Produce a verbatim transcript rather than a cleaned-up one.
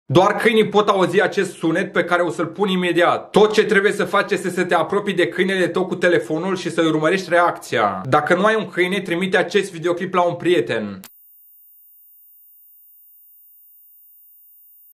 Doar câinii pot auzi acest sunet pe care o să-l pun imediat. Tot ce trebuie să faci este să te apropii de câinele tău cu telefonul și să-i urmărești reacția. Dacă nu ai un câine, trimite acest videoclip la un prieten.